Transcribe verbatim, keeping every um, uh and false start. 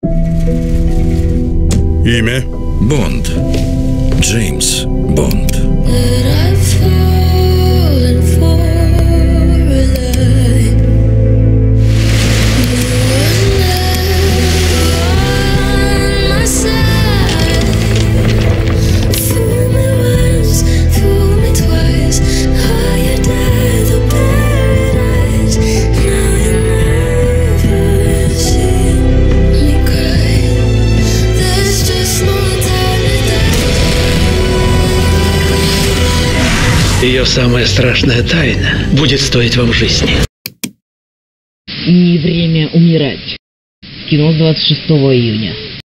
Имя? Бонд. Джеймс Бонд. Ее самая страшная тайна будет стоить вам жизни. Не время умирать. Кино с двадцать шестого июня.